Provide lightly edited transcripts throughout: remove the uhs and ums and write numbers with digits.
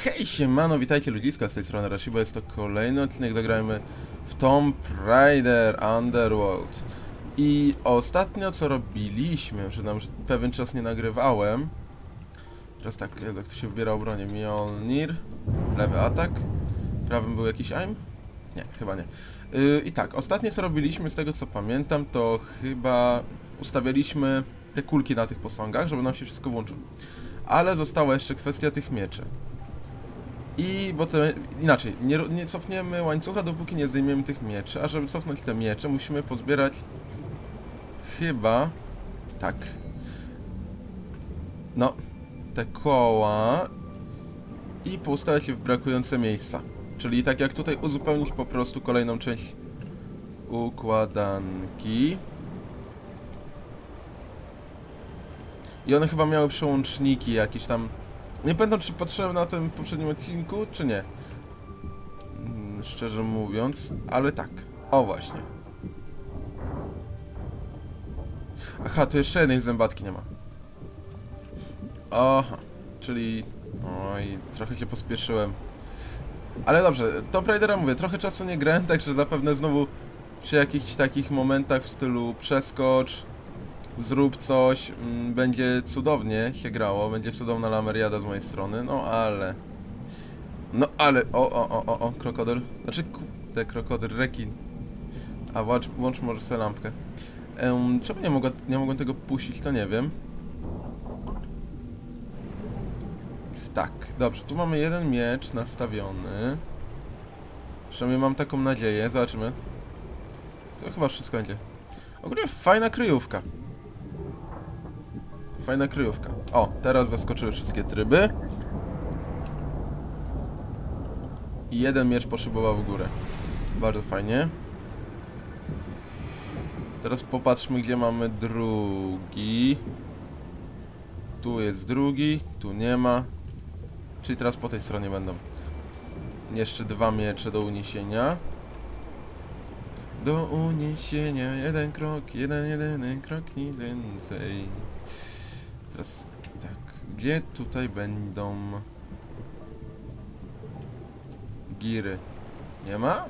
Hej, siemano, witajcie ludziska, z tej strony Rashiba, jest to kolejny odcinek, zagrajmy w Tomb Raider Underworld. I ostatnio co robiliśmy, przyznam, że pewien czas nie nagrywałem. Teraz tak, jak to się wybiera o bronię, Mjolnir, lewy atak, prawym był jakiś aim? Nie, chyba nie. I tak, ostatnie co robiliśmy, z tego co pamiętam, to chyba ustawialiśmy te kulki na tych posągach, żeby nam się wszystko włączyło. Ale została jeszcze kwestia tych mieczy. Bo inaczej, nie cofniemy łańcucha, dopóki nie zdejmiemy tych mieczy, a żeby cofnąć te miecze, musimy pozbierać chyba, tak, no, te koła i poustawiać je w brakujące miejsca. Czyli tak jak tutaj uzupełnić po prostu kolejną część układanki. I one chyba miały przełączniki jakieś tam. Nie pamiętam, czy patrzyłem na tym w poprzednim odcinku, czy nie. Szczerze mówiąc, ale tak. O, właśnie. Aha, tu jeszcze jednej zębatki nie ma. Aha, czyli... Oj, trochę się pospieszyłem. Ale dobrze, Tomb Raidera mówię, trochę czasu nie grałem, także zapewne znowu przy jakichś takich momentach w stylu przeskocz, zrób coś, będzie cudownie się grało, będzie cudowna lameriada z mojej strony, no ale... O, krokodyl. Znaczy, kurde, krokodyl, rekin. A włącz może sobie lampkę. Czemu nie mogłem tego puścić, to nie wiem. Tak, dobrze, tu mamy jeden miecz nastawiony. Przynajmniej mam taką nadzieję, zobaczymy. To chyba wszystko będzie. Ogólnie fajna kryjówka. Fajna kryjówka. O, teraz zaskoczyły wszystkie tryby. I jeden miecz poszybował w górę. Bardzo fajnie. Teraz popatrzmy, gdzie mamy drugi. Tu jest drugi, tu nie ma. Czyli teraz po tej stronie będą. Jeszcze dwa miecze do uniesienia. Do uniesienia jeden krok, jedyny krok, nic więcej. Teraz tak, gdzie tutaj będą giry? Nie ma?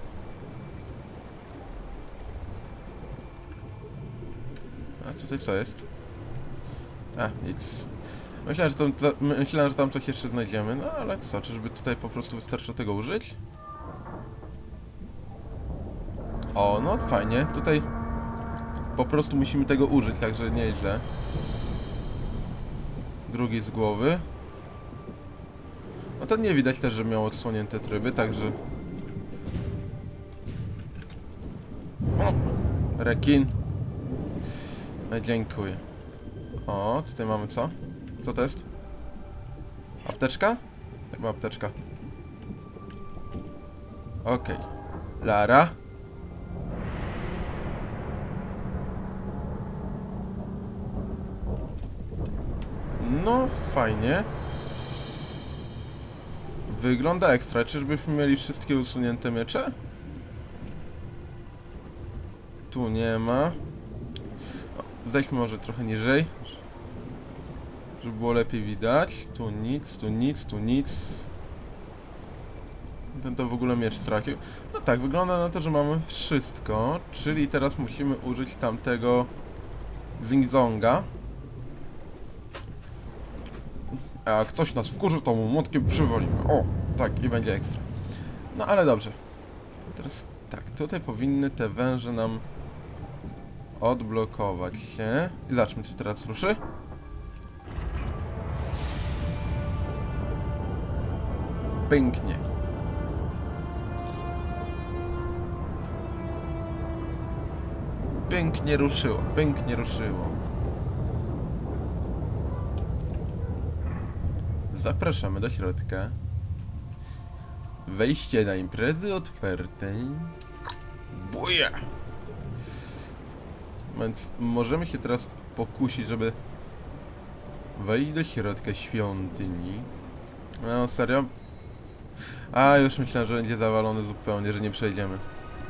A tutaj co jest? A, nic. Myślałem, że tam coś jeszcze znajdziemy, no ale co, czyżby tutaj po prostu wystarczy tego użyć? O, no fajnie, tutaj po prostu musimy tego użyć, także nieźle. Drugi z głowy. No to nie widać też, że miał odsłonięte tryby, także... O, rekin. No, dziękuję. O, tutaj mamy co? Co to jest? Apteczka? Chyba apteczka. Okej. Lara. No, fajnie. Wygląda ekstra. Czyżbyśmy mieli wszystkie usunięte miecze? Tu nie ma. Zejdźmy może trochę niżej, żeby było lepiej widać. Tu nic, tu nic, tu nic. Ten to w ogóle miecz stracił. No tak, wygląda na to, że mamy wszystko. Czyli teraz musimy użyć tamtego Zing-Zonga. A jak ktoś nas wkurzy, to mu młotkiem przywalimy. O, tak, i będzie ekstra. No ale dobrze. Teraz tak, tutaj powinny te węże nam odblokować się. I zobaczmy, czy teraz ruszy. Pięknie. Pięknie ruszyło, pięknie ruszyło. Zapraszamy do środka. Wejście na imprezy otwarte. Buja! Więc możemy się teraz pokusić, żeby wejść do środka świątyni. No serio? A, już myślałem, że będzie zawalony zupełnie, że nie przejdziemy.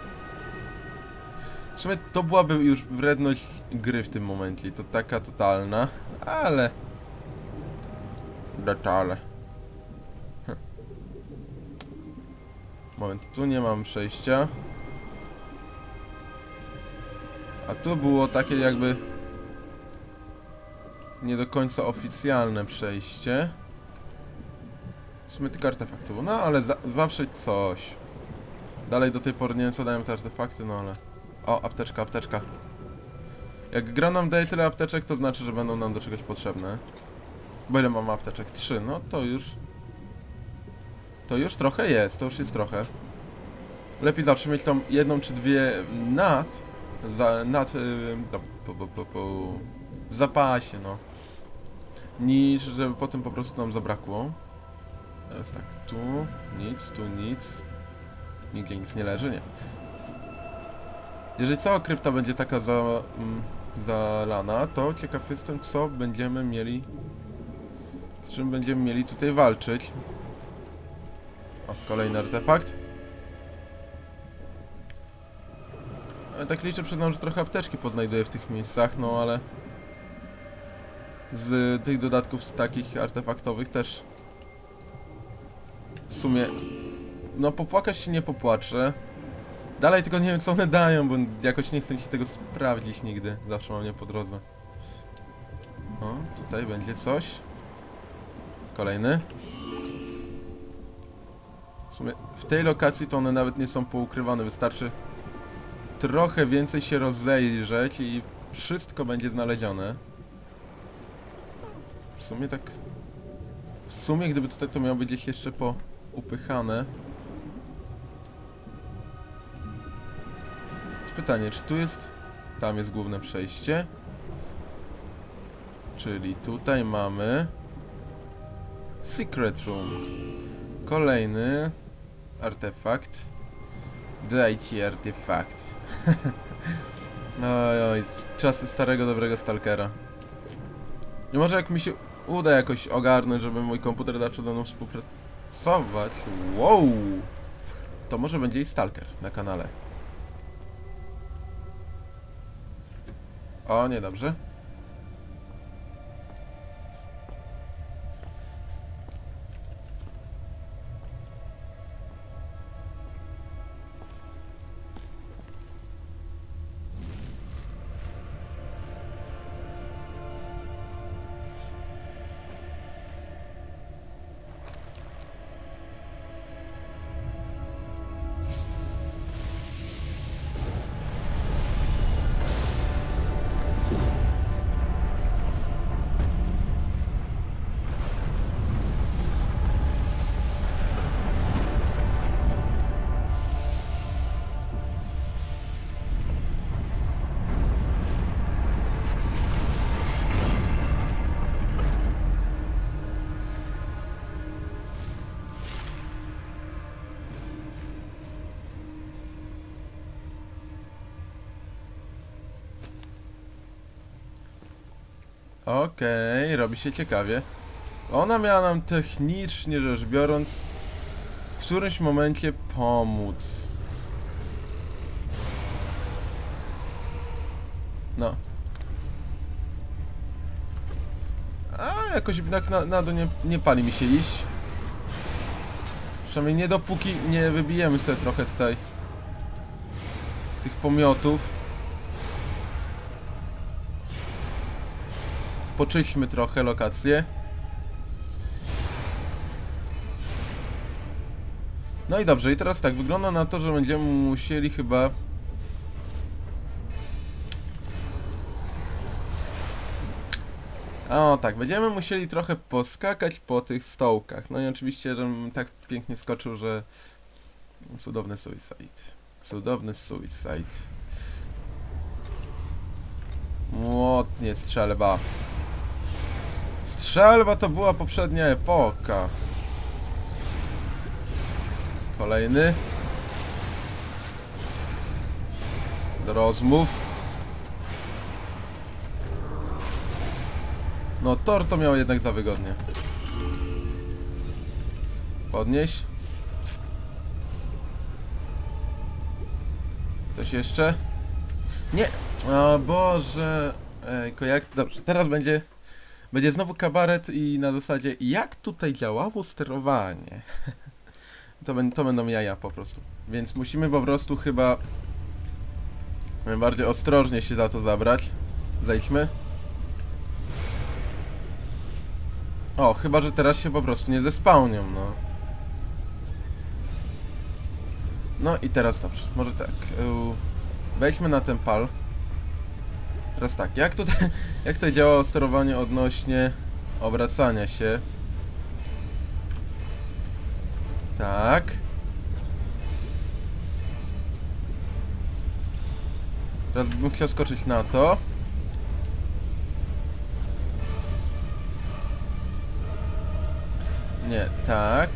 W sumie to byłaby już wredność gry w tym momencie. To taka totalna, ale... Detale. Moment, tu nie mam przejścia. A tu było takie jakby nie do końca oficjalne przejście. W sumie tylko artefakty było, no ale zawsze coś. Dalej do tej pory nie wiem co dają te artefakty, no ale... O, apteczka, apteczka. Jak gra nam daje tyle apteczek, to znaczy, że będą nam do czegoś potrzebne. Bo ile mam apteczek? 3, no to już... To już trochę jest, to już jest trochę. Lepiej zawsze mieć tam jedną czy dwie w zapasie, no. Niż żeby potem po prostu nam zabrakło. Teraz tak, tu nic. Nigdzie nic nie leży, nie. Jeżeli cała krypta będzie taka zalana, to ciekaw jestem, co będziemy mieli... Z czym będziemy mieli tutaj walczyć. O, kolejny artefakt. Ale tak liczę, przyznam, że trochę apteczki poznajduję w tych miejscach, no ale... Z tych dodatków z takich artefaktowych też... W sumie... No popłakać się nie popłaczę. Dalej tylko nie wiem co one dają, bo jakoś nie chcę mi się tego sprawdzić nigdy. Zawsze mam nie po drodze. O, tutaj będzie coś. Kolejny. W sumie w tej lokacji to one nawet nie są poukrywane. Wystarczy trochę więcej się rozejrzeć i wszystko będzie znalezione. W sumie tak... W sumie gdyby tutaj to miało być gdzieś jeszcze poupychane. Pytanie, czy tu jest... Tam jest główne przejście. Czyli tutaj mamy... Secret Room. Kolejny... Artefakt. Dajcie artefakt. Oj, czasy starego, dobrego Stalkera. I może jak mi się uda jakoś ogarnąć, żeby mój komputer zaczął ze mną współpracować... Wow! To może będzie i Stalker na kanale. O, niedobrze. Okej, robi się ciekawie. Ona miała nam technicznie rzecz biorąc w którymś momencie pomóc. No. A jakoś jednak na dół nie pali mi się iść. Przynajmniej nie dopóki nie wybijemy sobie trochę tutaj tych pomiotów. Poczyśmy trochę lokację. No i dobrze, i teraz tak, wygląda na to, że będziemy musieli chyba... O tak, będziemy musieli trochę poskakać po tych stołkach. No i oczywiście, żebym tak pięknie skoczył, że... Cudowny suicide. Cudowny suicide. Młotnie strzelba. Strzelba to była poprzednia epoka. Kolejny. Do rozmów. No Thor to miał jednak za wygodnie. Podnieś. Coś jeszcze? Nie! O Boże! Ejko, jak... Dobrze, teraz będzie znowu kabaret i na zasadzie jak tutaj działało sterowanie. To będą jaja po prostu. Więc musimy po prostu chyba bardziej ostrożnie się za to zabrać. Zejdźmy. O, chyba że teraz się po prostu nie zespałnią, no. No i teraz dobrze, może tak. Wejdźmy na ten pal. Teraz tak, jak tutaj działa sterowanie odnośnie obracania się? Tak. Teraz bym chciał skoczyć na to. Nie, tak.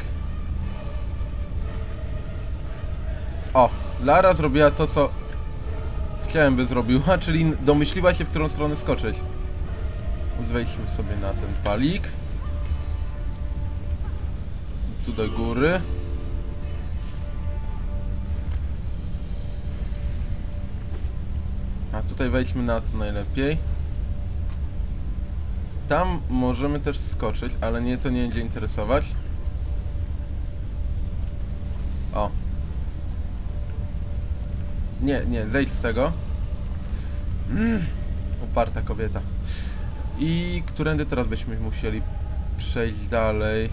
O, Lara zrobiła to, co chciałem, by zrobiła, czyli domyśliła się, w którą stronę skoczyć. Wejdźmy sobie na ten palik. Tu do góry. A tutaj wejdźmy na to najlepiej. Tam możemy też skoczyć, ale nie, to nie będzie interesować. O. Nie, zejdź z tego. Uparta kobieta. I którędy teraz byśmy musieli przejść dalej?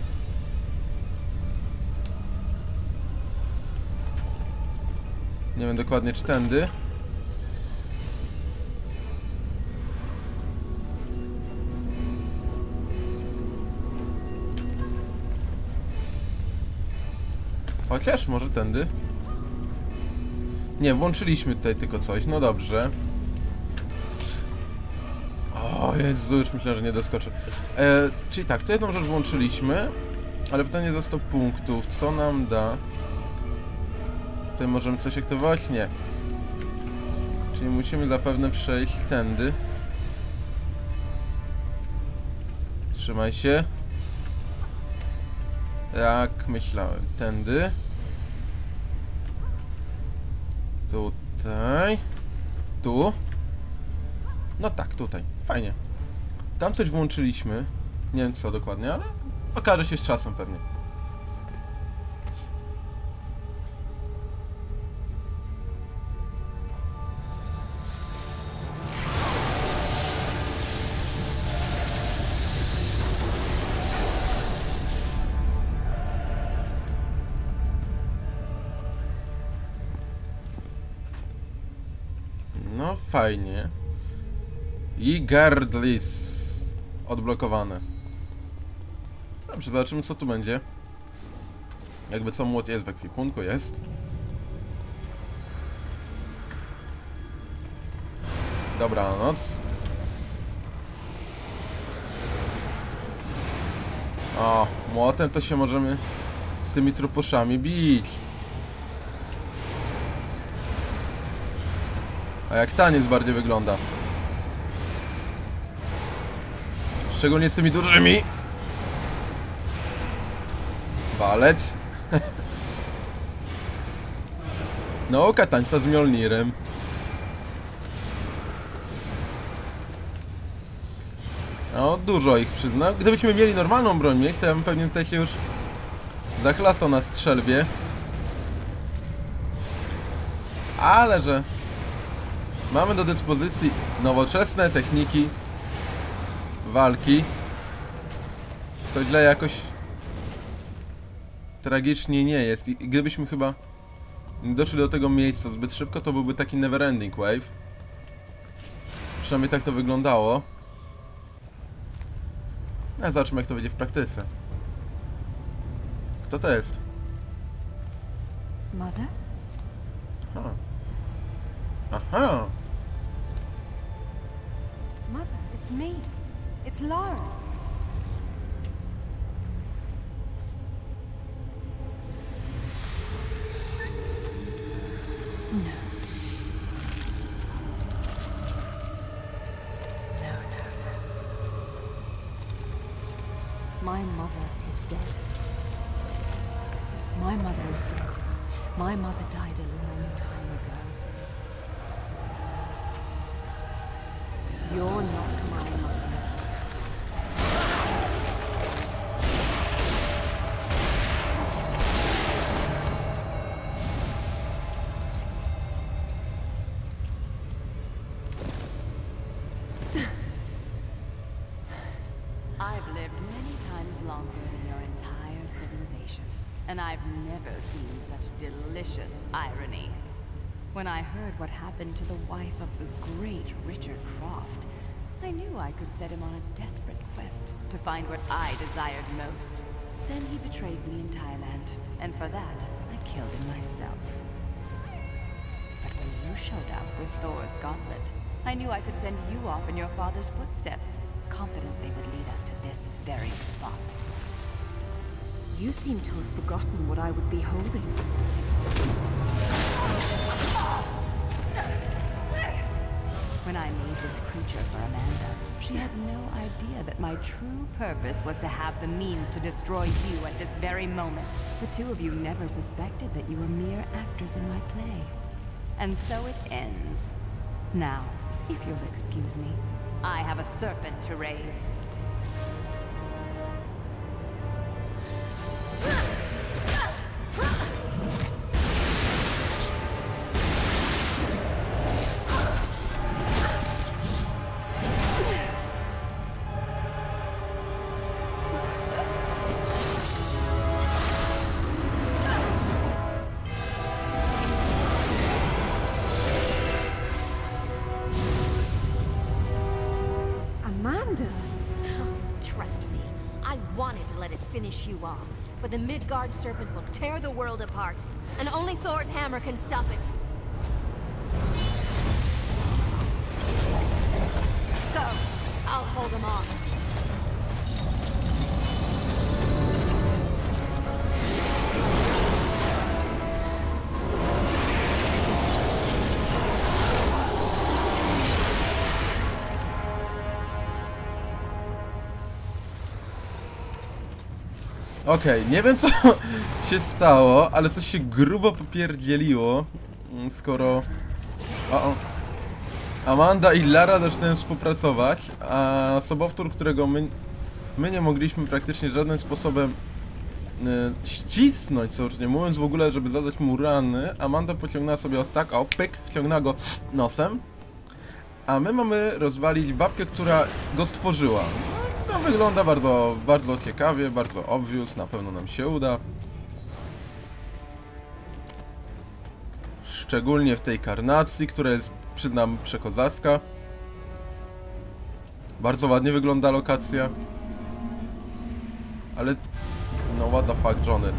Nie wiem dokładnie, czy tędy. Chociaż może tędy. Nie, włączyliśmy tutaj tylko coś, no dobrze. O Jezu, już myślałem, że nie doskoczę. Czyli tak, to jedną rzecz włączyliśmy, ale pytanie za 100 punktów, co nam da? Tutaj możemy coś aktywować? Nie. Czyli musimy zapewne przejść tędy. Trzymaj się. Jak myślałem, tędy. Tutaj. Tu. No tak, tutaj. Fajnie. Tam coś włączyliśmy. Nie wiem co dokładnie, ale okaże się z czasem pewnie. No fajnie. I Gardlis odblokowane. Dobrze, zobaczymy co tu będzie. Jakby co, młot jest w ekwipunku, jest. Dobranoc. O, młotem to się możemy z tymi truposzami bić. A jak taniec bardziej wygląda. Szczególnie z tymi dużymi. Balet. Nauka tańca z Mjolnirem. No, dużo ich przyznam. Gdybyśmy mieli normalną broń mieć, to ja bym pewnie tutaj się już zachlastał na strzelbie. Ale że mamy do dyspozycji nowoczesne techniki walki, to źle jakoś tragicznie nie jest. I gdybyśmy chyba doszli do tego miejsca zbyt szybko, to byłby taki neverending wave. Przynajmniej tak to wyglądało. No, zobaczymy jak to będzie w praktyce. Kto to jest? Mother? Aha. Aha. Mother, it's me. It's Lara. No. No. My mother is dead. My mother is dead. My mother died a long time ago. You're not my mother. lives longer than your entire civilization. And I've never seen such delicious irony. When I heard what happened to the wife of the great Richard Croft, I knew I could set him on a desperate quest to find what I desired most. Then he betrayed me in Thailand, and for that, I killed him myself. But when you showed up with Thor's gauntlet, I knew I could send you off in your father's footsteps, confident they would lead us to this very spot. You seem to have forgotten what I would be holding. When I made this creature for Amanda, she had no idea that my true purpose was to have the means to destroy you at this very moment. The two of you never suspected that you were mere actors in my play. And so it ends. Now, if you'll excuse me, I have a serpent to raise. Trust me, I wanted to let it finish you off, but the Midgard serpent will tear the world apart, and only Thor's hammer can stop it. Go! I'll hold them off. Okej, nie wiem co się stało, ale coś się grubo popierdzieliło, skoro... Amanda i Lara zaczynają współpracować, a sobowtór, którego my nie mogliśmy praktycznie żadnym sposobem ścisnąć, co już nie mówiąc w ogóle, żeby zadać mu rany, Amanda pociągnęła sobie tak, o pyk, wciągnęła go nosem, a my mamy rozwalić babkę, która go stworzyła. To wygląda bardzo, bardzo ciekawie, bardzo obvious, na pewno nam się uda. Szczególnie w tej karnacji, która jest, przyznam, przekozacka. Bardzo ładnie wygląda lokacja. Ale... no what the fuck, Johnny.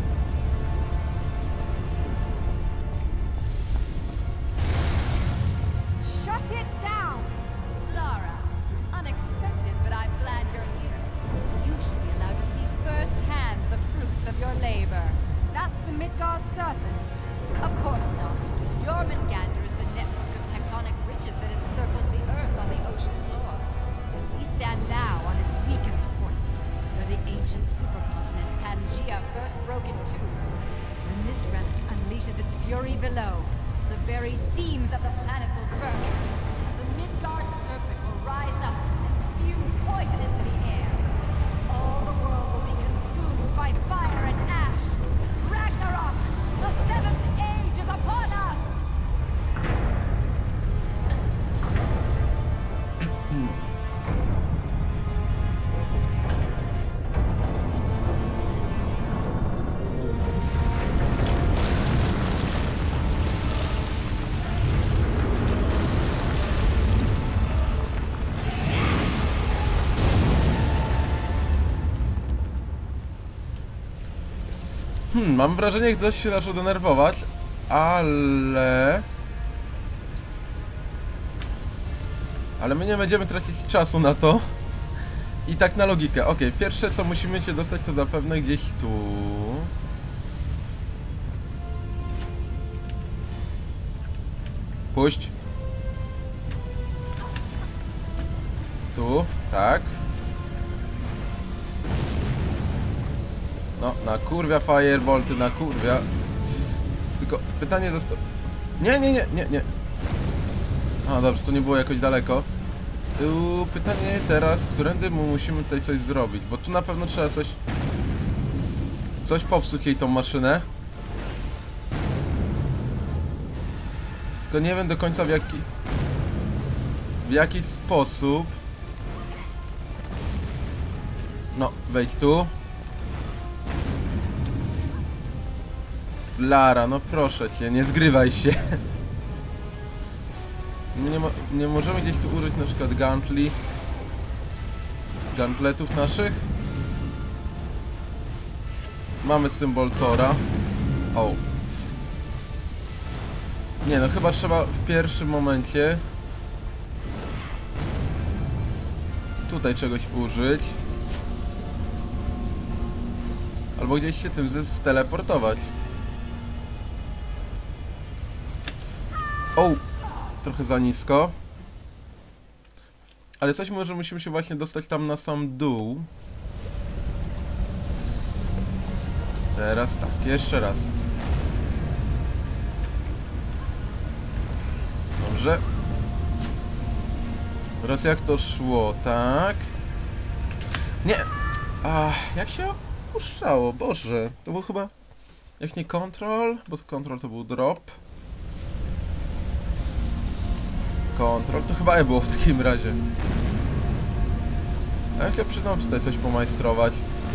Shut it down! Lara, unexpected, but I'm glad you're here. You should be allowed to see firsthand the fruits of your labor. That's the Midgard serpent. Of course not. Jormungandr is the network of tectonic ridges that encircles the Earth on the ocean floor. And we stand now on its weakest point, where the ancient supercontinent Pangaea first broke in two. When this relic unleashes its fury below, the very seams of the planet will burst. The Midgard serpent will rise up and spew poison into the air. All the world will be consumed by fire and ash. Ragnarok! The seventh age is upon us! Mam wrażenie, że ktoś się zaczął denerwować, ale my nie będziemy tracić czasu na to. I tak na logikę. Okej, pierwsze co musimy się dostać to zapewne gdzieś tu. Puść. Tu, tak. No, na kurwia firebolty, na kurwia. Tylko pytanie zostało... Nie. A, dobrze, to nie było jakoś daleko. Pytanie teraz, którędy musimy tutaj coś zrobić, bo tu na pewno trzeba coś popsuć jej tą maszynę. Tylko nie wiem do końca w jaki sposób. No, wejdź tu. Lara, no proszę cię, nie zgrywaj się. Nie możemy gdzieś tu użyć na przykład gauntletów naszych. Mamy symbol Tora. O. Nie no, chyba trzeba w pierwszym momencie tutaj czegoś użyć. Albo gdzieś się tym steleportować. O! Trochę za nisko. Ale coś może musimy się właśnie dostać tam na sam dół. Teraz tak, jeszcze raz. Dobrze. Teraz jak to szło, tak? Nie! Jak się opuszczało? Boże, to był chyba... Jak nie control, bo control to był drop. Control, to chyba było w takim razie. Ja bym chciał przyznał tutaj coś pomajstrować.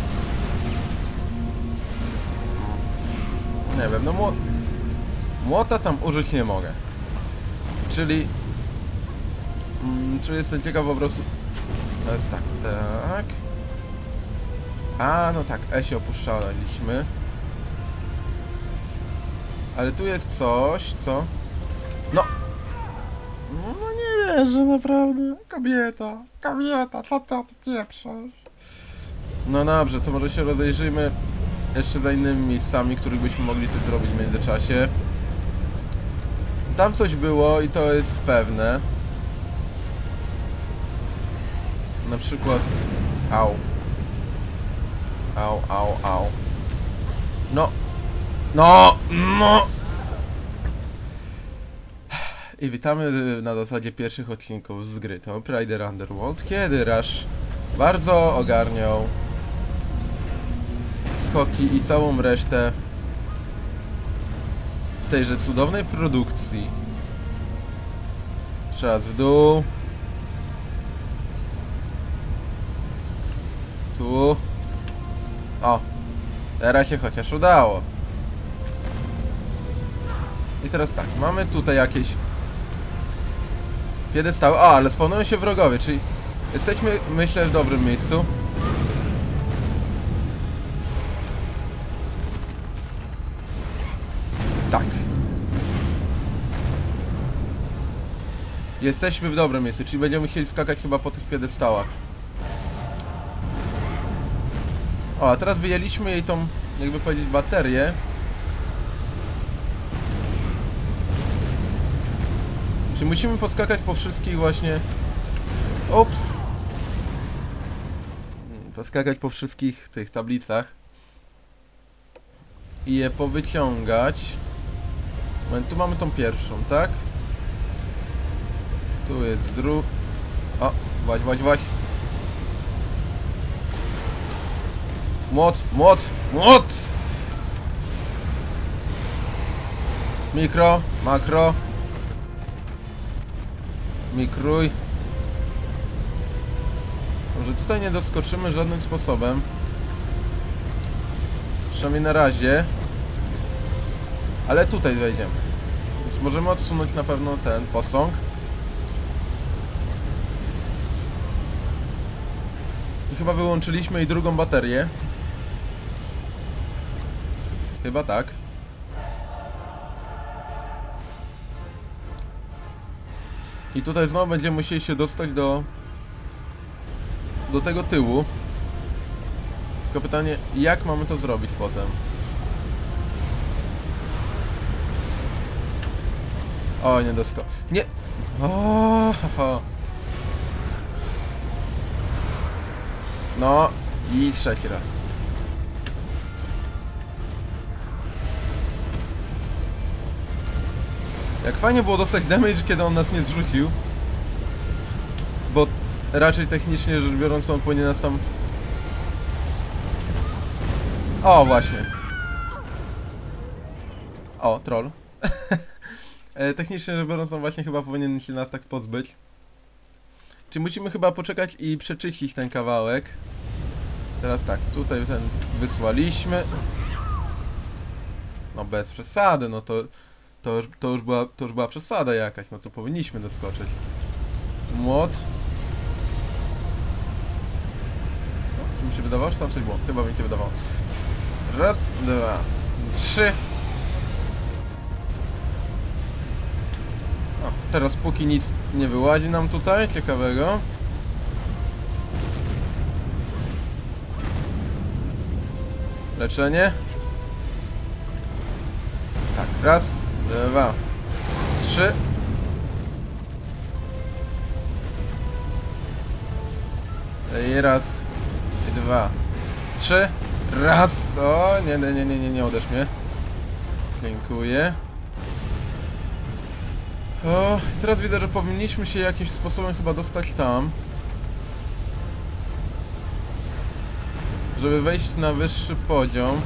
Nie wiem, no młota tam użyć nie mogę. Czyli jestem ciekaw po prostu. To jest tak, tak. No tak, się opuszczaliśmy. Ale tu jest coś, co? No nie wierzę, naprawdę. Kobieta, co ty pieprzysz? No dobrze, to może się rozejrzyjmy jeszcze za innymi miejscami, których byśmy mogli coś zrobić w międzyczasie. Tam coś było i to jest pewne. Na przykład... Au. No! I witamy na zasadzie pierwszych odcinków z gry Tomb Raider Underworld, kiedy Rush bardzo ogarniał skoki i całą resztę w tejże cudownej produkcji. Jeszcze raz w dół. Tu. O! Teraz się chociaż udało. I teraz tak, mamy tutaj jakieś piedestały. Ale spawnują się wrogowie, czyli jesteśmy, myślę, w dobrym miejscu. Tak. Jesteśmy w dobrym miejscu, czyli będziemy musieli skakać chyba po tych piedestałach. A teraz wyjęliśmy jej tą, jakby powiedzieć, baterię. Czyli musimy poskakać po wszystkich właśnie... Ups! Poskakać po wszystkich tych tablicach. I je powyciągać. Tu mamy tą pierwszą, tak? Tu jest druga. O, właź. Młot! Mikro, makro. Mikruj. Może tutaj nie doskoczymy żadnym sposobem. Przynajmniej na razie. Ale tutaj wejdziemy. Więc możemy odsunąć na pewno ten posąg. I chyba wyłączyliśmy jej drugą baterię. Chyba tak. I tutaj znowu będziemy musieli się dostać do tego tyłu. Tylko pytanie, jak mamy to zrobić potem? O, nie Nie! O. No i trzeci raz. Jak fajnie było dostać damage, kiedy on nas nie zrzucił. Bo raczej technicznie rzecz biorąc, to on powinien nas tam... O, właśnie. O, troll. Technicznie rzecz biorąc, to właśnie chyba powinien się nas tak pozbyć. Czyli musimy chyba poczekać i przeczyścić ten kawałek. Teraz tak, tutaj ten wysłaliśmy. No bez przesady, no to już była przesada jakaś, no to powinniśmy doskoczyć. Młot. No, czy mi się wydawało, czy tam coś było? Chyba mi się wydawało. Raz, dwa, trzy. O, teraz póki nic nie wyłazi nam tutaj, ciekawego. Leczenie. Tak, raz, dwa, trzy. I raz, i dwa, trzy. Raz. O, nie uderz mnie. Dziękuję. O, i teraz widzę, że powinniśmy się jakimś sposobem chyba dostać tam. Żeby wejść na wyższy poziom.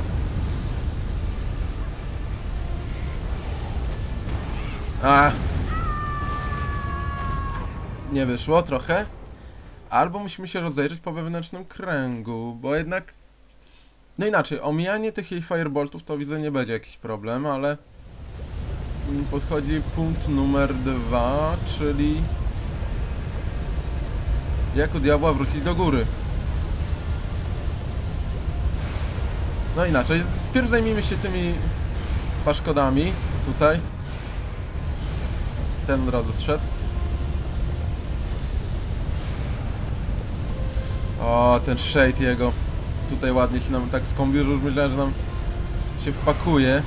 A! Nie wyszło trochę. Albo musimy się rozejrzeć po wewnętrznym kręgu, bo jednak... No inaczej, omijanie tych jej fireboltów to widzę nie będzie jakiś problem, ale... Podchodzi punkt numer 2, czyli... Jak u diabła wrócić do góry. No inaczej, wpierw zajmijmy się tymi paszkodami tutaj. Ten od razu zszedł. O, ten shade jego tutaj ładnie się nam tak skombił, że już myślałem, że nam się wpakuje.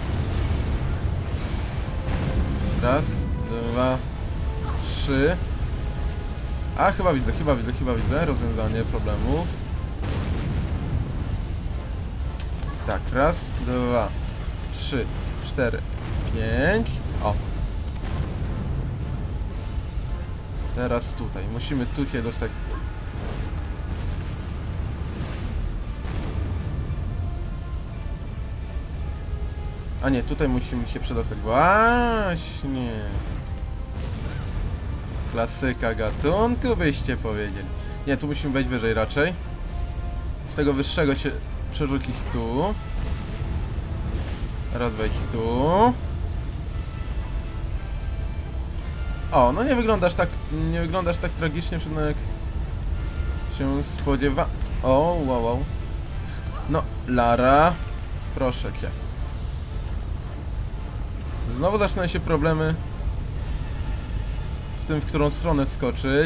Raz, dwa, trzy. A, chyba widzę rozwiązanie problemów. Tak, raz, dwa, trzy, cztery, pięć. O. Teraz tutaj. Musimy tutaj dostać. A nie, tutaj musimy się przedostać. Właśnie. Klasyka gatunku byście powiedzieli. Nie, tu musimy wejść wyżej raczej. Z tego wyższego się przerzucić tu. Raz wejść tu. O, no nie wyglądasz tak tragicznie, jak się spodziewa... O, wow. No, Lara, proszę cię. Znowu zaczynają się problemy z tym, w którą stronę skoczyć.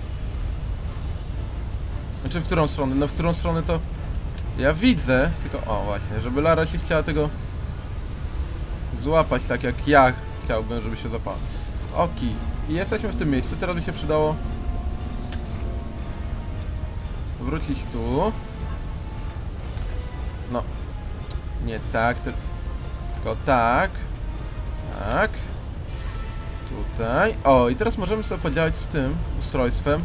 Znaczy, w którą stronę? No, w którą stronę to... Ja widzę, tylko... O, właśnie, żeby Lara się chciała tego... złapać tak, jak ja chciałbym, żeby się złapała. Okej. I jesteśmy w tym miejscu, teraz by się przydało... wrócić tu. No. Nie tak, tylko tak. Tak. Tutaj. O, i teraz możemy sobie podziałać z tym ustrojstwem.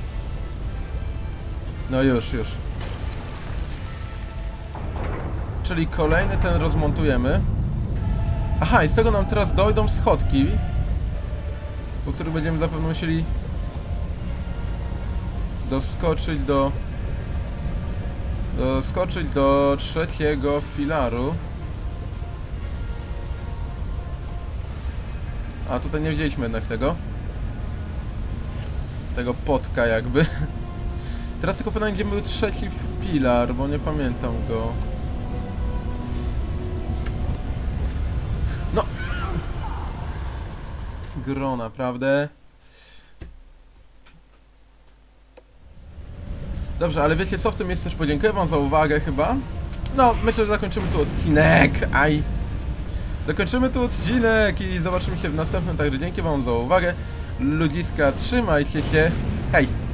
No już. Czyli kolejny ten rozmontujemy. Aha, i z tego nam teraz dojdą schodki, po których będziemy zapewne musieli doskoczyć do trzeciego filaru. A tutaj nie wzięliśmy jednak tego potka jakby. Teraz tylko pytanie, gdzie był trzeci filar, bo nie pamiętam go. No! Gro, naprawdę. Dobrze, ale wiecie co? W tym miejscu też podziękuję wam za uwagę chyba. No, myślę, że zakończymy tu odcinek. Zakończymy tu odcinek i zobaczymy się w następnym. Także dzięki wam za uwagę. Ludziska, trzymajcie się. Hej!